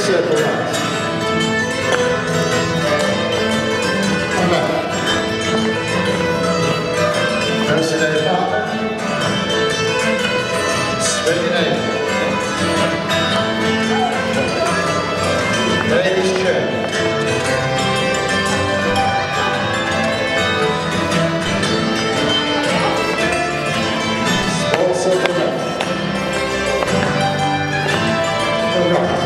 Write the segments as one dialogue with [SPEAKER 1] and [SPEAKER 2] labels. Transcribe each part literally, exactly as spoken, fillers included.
[SPEAKER 1] circle right. Come back. Rotate over partner. Swing it over. Ladies turn. Small circle left. Go right.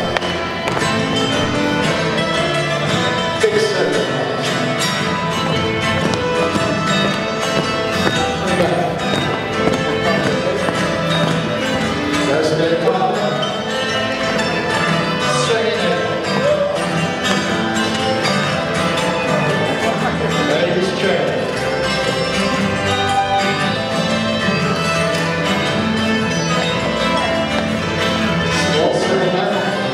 [SPEAKER 1] Big circle right. Go back. Rotate partner. Swing it over. Ladies turn. Small circle left.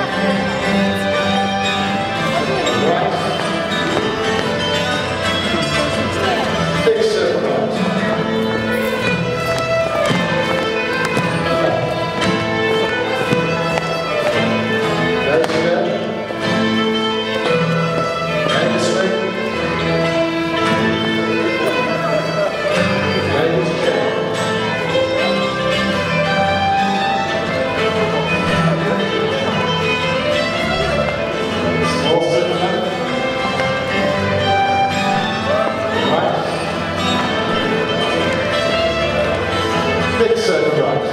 [SPEAKER 1] Right. Big circle right. Left. There's the bell. Right this way. Ladies turn. Small circle left. Right. Big circle right.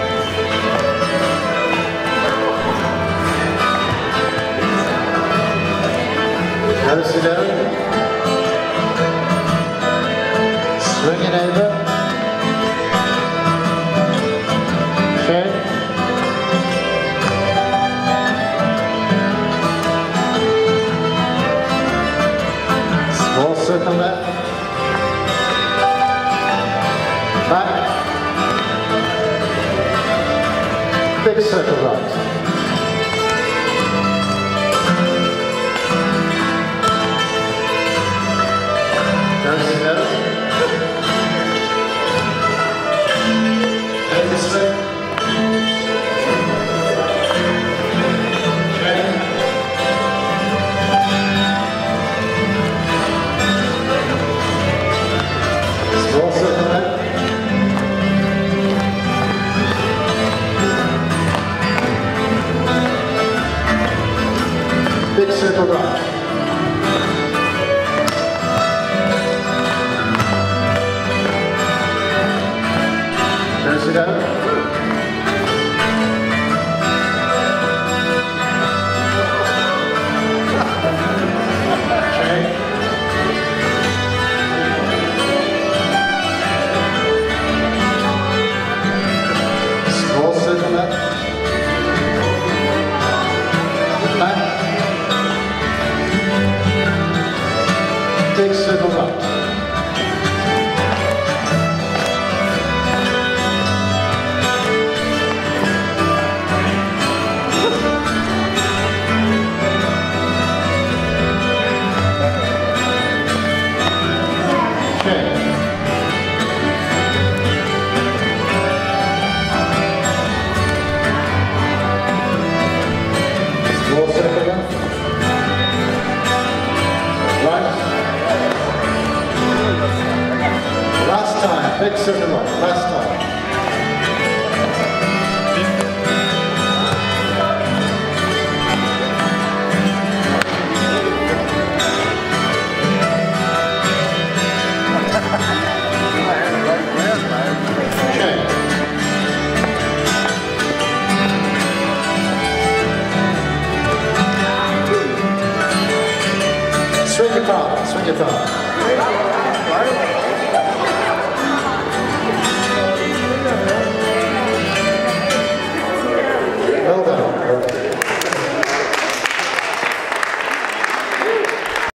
[SPEAKER 1] Notice it over. Swing it over. Okay. Small circle left. Back. Big circle right. Notice it over. Head this way. Okay. Small circle left. Big circle right. Nose it out. Okay. Small circle left. Back. Big circle right. Big circle right, last time. Okay. Swing your partner, swing your partner.